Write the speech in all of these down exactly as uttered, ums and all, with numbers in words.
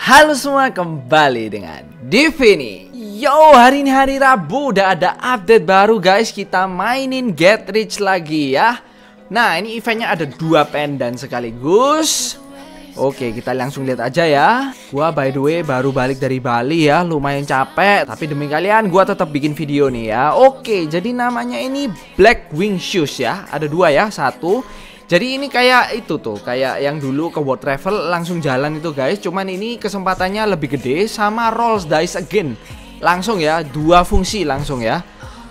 Halo semua, kembali dengan Divini. Yo, hari ini hari Rabu, udah ada update baru guys. Kita mainin Get Rich lagi ya. Nah, ini eventnya ada dua pendan sekaligus. Oke, kita langsung lihat aja ya. Gua by the way baru balik dari Bali ya, lumayan capek. Tapi demi kalian gua tetap bikin video nih ya. Oke, jadi namanya ini Black Wing Shoes ya. Ada dua ya, satu. Jadi ini kayak itu tuh, kayak yang dulu ke World Travel langsung jalan itu guys. Cuman ini kesempatannya lebih gede sama Rolls Dice Again. Langsung ya, dua fungsi langsung ya.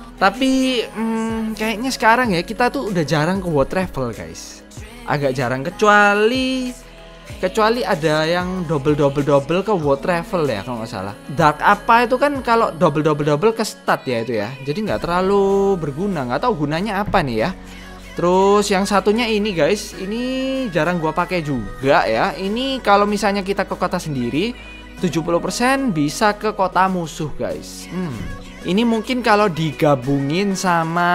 Tapi hmm, kayaknya sekarang ya kita tuh udah jarang ke World Travel guys. Agak jarang kecuali Kecuali ada yang double-double-double ke World Travel ya kalau nggak salah. Dark apa itu kan kalau double-double-double ke stat ya itu ya. Jadi nggak terlalu berguna, nggak tahu gunanya apa nih ya. Terus yang satunya ini guys, ini jarang gua pakai juga ya. Ini kalau misalnya kita ke kota sendiri, tujuh puluh persen bisa ke kota musuh guys. Hmm. Ini mungkin kalau digabungin sama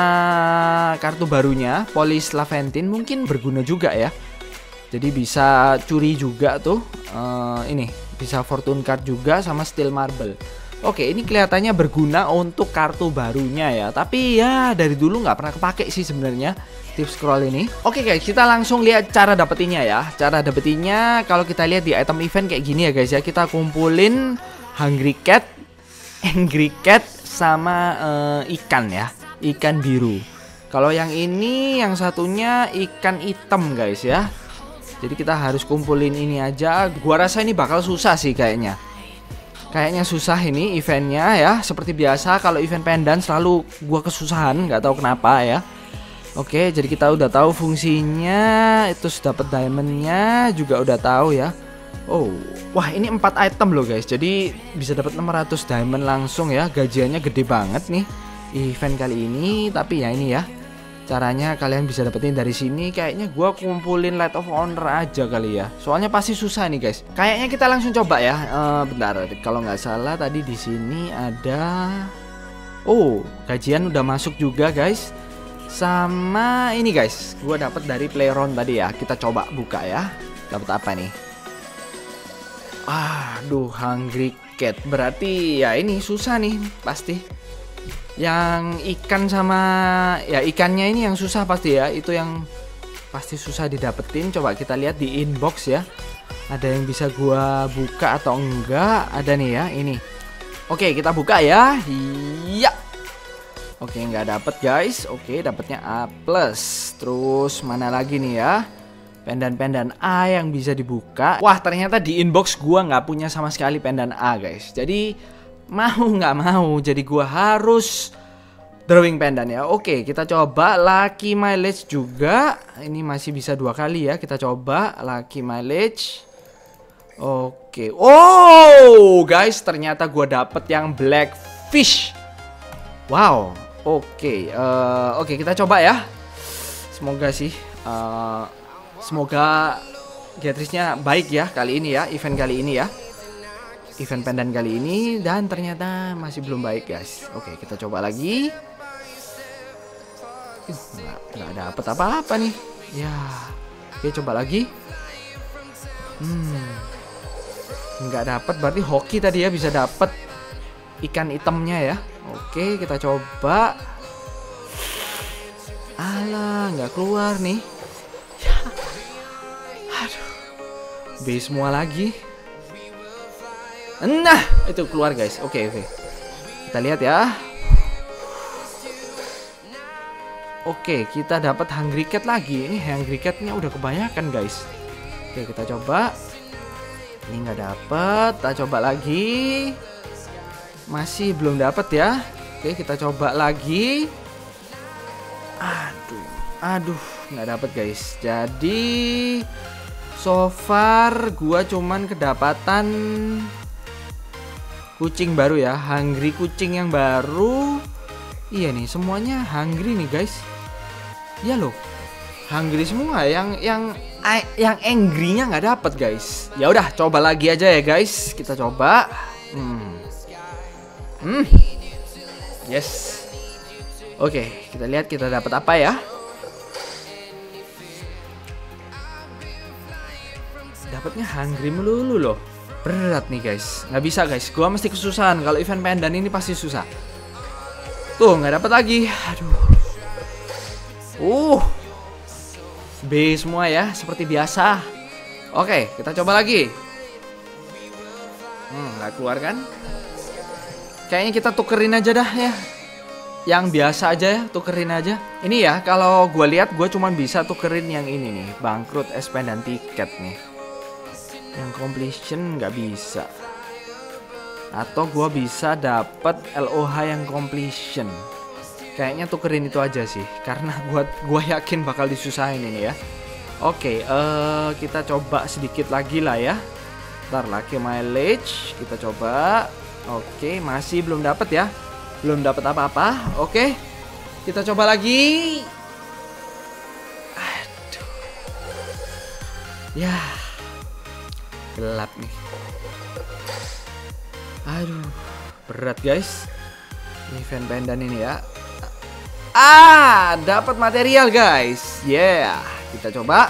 kartu barunya, Police Laventin, mungkin berguna juga ya. Jadi bisa curi juga tuh. uh, Ini bisa Fortune Card juga sama Steel Marble. Oke, ini kelihatannya berguna untuk kartu barunya ya. Tapi ya dari dulu nggak pernah kepake sih sebenarnya tips scroll ini. Oke guys, kita langsung lihat cara dapetinnya ya. Cara dapetinnya kalau kita lihat di item event kayak gini ya guys ya. Kita kumpulin Hungry Cat, Angry Cat sama uh, ikan ya, ikan biru. Kalau yang ini, yang satunya ikan hitam guys ya. Jadi kita harus kumpulin ini aja. Gua rasa ini bakal susah sih kayaknya. Kayaknya susah ini eventnya ya. Seperti biasa kalau event pendan selalu gua kesusahan, nggak tahu kenapa ya. Oke, jadi kita udah tahu fungsinya. Itu dapat diamondnya juga udah tahu ya. Oh, wah ini empat item loh guys. Jadi bisa dapat enam ratus diamond langsung ya. Gajiannya gede banget nih event kali ini. Tapi ya ini ya, caranya kalian bisa dapetin dari sini. Kayaknya gua kumpulin Light of Honor aja kali ya. Soalnya pasti susah nih guys. Kayaknya kita langsung coba ya. Uh, bentar, kalau nggak salah tadi di sini ada. Oh, gajian udah masuk juga guys. Sama ini guys, gua dapat dari Playround tadi ya. Kita coba buka ya. Dapat apa nih? Aduh, Hungry Cat. Berarti ya ini susah nih pasti. Yang ikan sama ya ikannya ini yang susah pasti ya. Itu yang pasti susah didapetin. Coba kita lihat di inbox ya. Ada yang bisa gua buka atau enggak? Ada nih ya, ini. Oke, kita buka ya. Iya. Oke, nggak dapet guys. Oke, dapetnya A plus. Terus mana lagi nih ya? Pendan-pendan A yang bisa dibuka. Wah, ternyata di inbox gua nggak punya sama sekali pendan A guys. Jadi mau nggak mau, jadi gua harus drawing pendan ya. Oke, kita coba Lucky Mileage juga. Ini masih bisa dua kali ya. Kita coba Lucky Mileage. Oke. Oh guys, ternyata gua dapet yang Black Fish. Wow. Oke, uh, oke kita coba ya. Semoga sih, uh, semoga Getrichnya baik ya kali ini ya, event kali ini ya, event pendan kali ini. Dan ternyata masih belum baik guys. Oke, kita coba lagi. Uh, nggak, nggak dapet apa-apa nih. Ya, oke coba lagi. Hmm, nggak dapet, berarti hoki tadi ya bisa dapet ikan hitamnya ya. Oke, kita coba. Alah, nggak keluar nih. Ya. Aduh, B semua lagi. Nah, itu keluar guys. Oke, oke. Kita lihat ya. Oke, kita dapat Hungry Cat lagi. Ini Hungry Catnya udah kebanyakan guys. Oke, kita coba. Ini nggak dapet. Kita coba lagi. Masih belum dapat ya. Oke, kita coba lagi. Aduh, aduh, nggak dapat guys. Jadi so far gua cuman kedapatan kucing baru ya, Hungry kucing yang baru. Iya nih, semuanya hungry nih guys. Iya loh, hungry semua. Yang yang yang angry-nya nggak dapat guys. Ya udah, coba lagi aja ya guys. Kita coba. Hmm. Hmm. Yes. Oke, kita lihat kita dapat apa ya. Dapatnya hungry melulu loh. Berat nih guys. Nggak bisa guys. Gua mesti kesusahan. Kalau event pendan ini pasti susah. Tuh nggak dapat lagi. Aduh. Uh. B semua ya. Seperti biasa. Oke, kita coba lagi. Hmm, nggak keluar kan? Kayaknya kita tukerin aja dah ya. Yang biasa aja ya, tukerin aja. Ini ya, kalau gue lihat gue cuma bisa tukerin yang ini nih, bangkrut S-Pen dan tiket nih. Yang completion nggak bisa. Atau gue bisa dapat L O H yang completion. Kayaknya tukerin itu aja sih, karena gue gue yakin bakal disusahin ini ya. Oke, uh, kita coba sedikit lagi lah ya. Ntar lagi mileage, kita coba. Oke, masih belum dapat ya. Belum dapat apa-apa. Oke. Kita coba lagi. Aduh. Ya. Gelap nih. Aduh, berat guys. Event pendan ini ya. Ah, dapat material guys. Yeah, kita coba.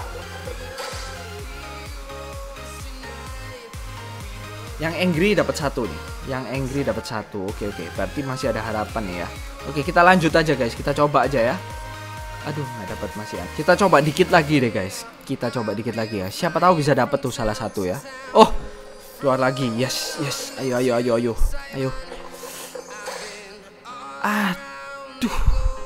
Yang angry dapat satu nih. Yang angry dapat satu. Oke oke. Berarti masih ada harapan nih ya. Oke, kita lanjut aja guys. Kita coba aja ya. Aduh, nggak dapat masih. Kita coba dikit lagi deh guys. Kita coba dikit lagi ya. Siapa tahu bisa dapat tuh salah satu ya. Oh, keluar lagi. Yes yes. Ayo ayo ayo ayo. Ayo. Aduh.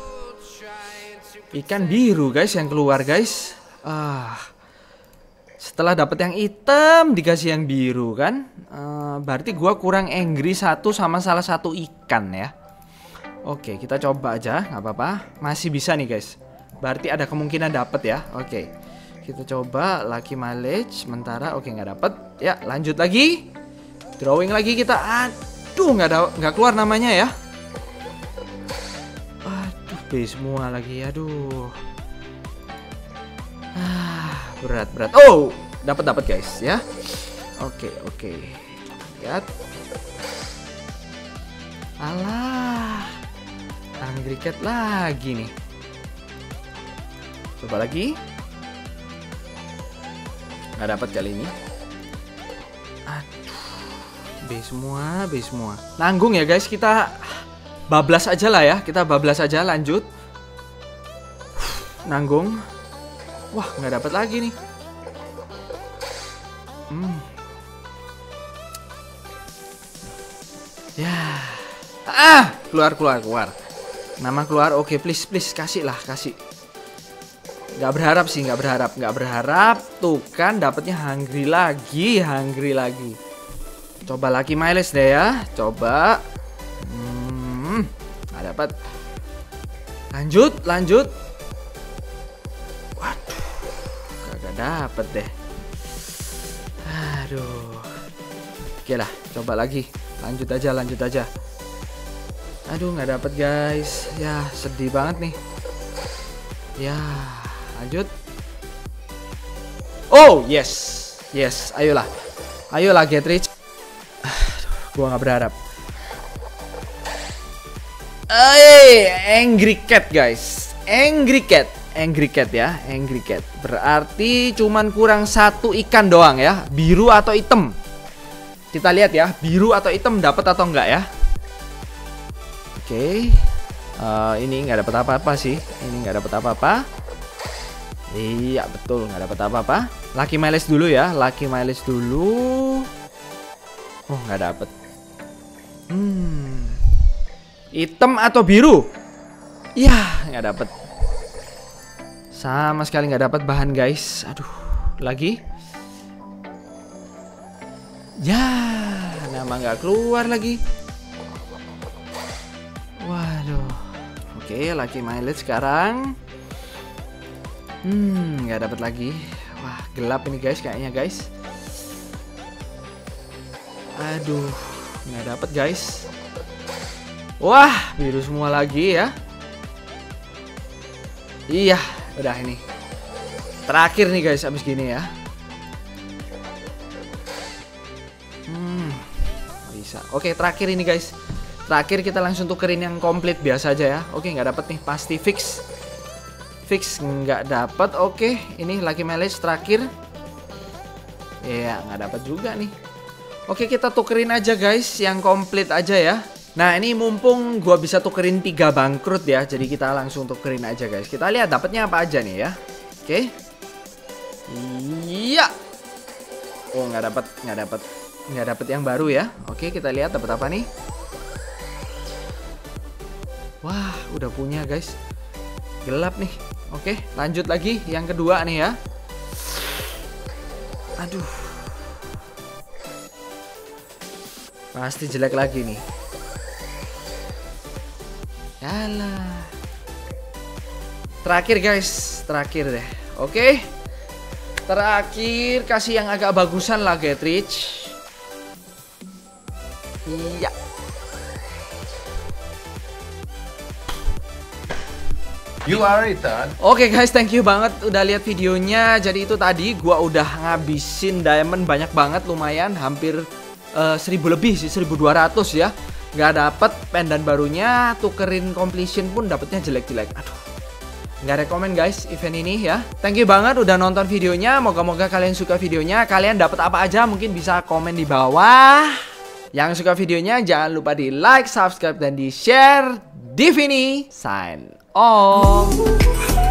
Ikan biru guys yang keluar guys. Ah. Setelah dapat yang hitam dikasih yang biru kan, uh, berarti gua kurang angry satu sama salah satu ikan ya. Oke, kita coba aja, nggak apa-apa. Masih bisa nih guys. Berarti ada kemungkinan dapat ya. Oke, kita coba lucky mileage sementara. Oke, nggak dapat. Ya, lanjut lagi. Drawing lagi kita. Aduh, nggak ada, nggak keluar namanya ya. Aduh, B semua lagi. Aduh. Berat berat. Oh, dapat dapat guys ya. Oke oke. Lihat. Alah, angry cat lagi nih. Coba lagi. Nggak dapat kali ini. Aduh, B semua, B semua. Nanggung ya guys, kita bablas aja lah ya. Kita bablas aja, lanjut. Nanggung. Wah, nggak dapat lagi nih. Hmm. Ya. Ah, keluar keluar keluar. Nama keluar. Oke, please please kasih lah, kasih. Nggak berharap sih, nggak berharap, nggak berharap. Tuh kan, dapatnya hungry lagi, hungry lagi. Coba lagi mileage deh ya. Coba. Hmm, nggak dapat. Lanjut, lanjut. Dapat deh. Aduh. Oke lah, coba lagi. Lanjut aja, lanjut aja. Aduh, nggak dapat guys. Ya, sedih banget nih. Ya, lanjut. Oh, yes. Yes, ayolah. Ayolah get rich. Aduh, gua nggak berharap. Hey, angry cat guys. Angry cat. Angry cat ya, angry cat. Berarti cuman kurang satu ikan doang ya, biru atau hitam. Kita lihat ya, biru atau hitam dapat atau enggak ya. Oke, okay. uh, ini nggak dapat apa-apa sih. Ini nggak dapat apa-apa. Iya betul, nggak dapat apa-apa. Lucky mileage dulu ya, lucky mileage dulu. Oh nggak dapat. Hmm, hitam atau biru? Iya nggak dapat. Sama sekali nggak dapat bahan guys. Aduh, lagi. Ya, nama nggak keluar lagi. Waduh. Oke, lucky mileage sekarang. Hmm, nggak dapat lagi. Wah, gelap ini guys kayaknya guys. Aduh, nggak dapat guys. Wah, biru semua lagi ya. Iya. Udah ini terakhir nih guys abis gini ya. Hmm, bisa. Oke terakhir ini guys. Terakhir kita langsung tukerin yang komplit biasa aja ya. Oke nggak dapet nih, pasti fix. Fix nggak dapet. Oke ini lucky mileage terakhir. Iya nggak dapet juga nih. Oke, kita tukerin aja guys, yang komplit aja ya. Nah, ini mumpung gua bisa tukerin tiga bangkrut ya, jadi kita langsung tukerin aja guys. Kita lihat dapatnya apa aja nih ya. Oke. Iya. Oh, nggak dapat, nggak dapat, nggak dapat yang baru ya. Oke, kita lihat dapat apa nih. Wah, udah punya guys. Gelap nih. Oke, lanjut lagi yang kedua nih ya. Aduh. Pasti jelek lagi nih. Yalah. Terakhir guys, terakhir deh. Oke. Terakhir kasih yang agak bagusan lah, Get Rich. Iya. You are retard. Oke okay guys, thank you banget udah lihat videonya. Jadi itu tadi gua udah ngabisin diamond banyak banget, lumayan hampir uh, seribu lebih sih, seribu dua ratus ya. Nggak dapet pendan barunya, tukerin completion pun dapetnya jelek-jelek. Aduh. Nggak rekomen guys event ini ya. Thank you banget udah nonton videonya. Moga-moga kalian suka videonya. Kalian dapat apa aja mungkin bisa komen di bawah. Yang suka videonya jangan lupa di like, subscribe, dan di share. Divini sign off.